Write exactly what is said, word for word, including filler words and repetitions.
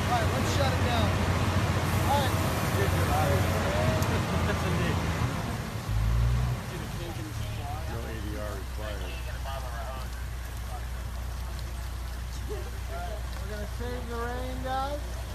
Alright, let's shut it down. Alright. No A D R required. We're gonna save the rain, guys.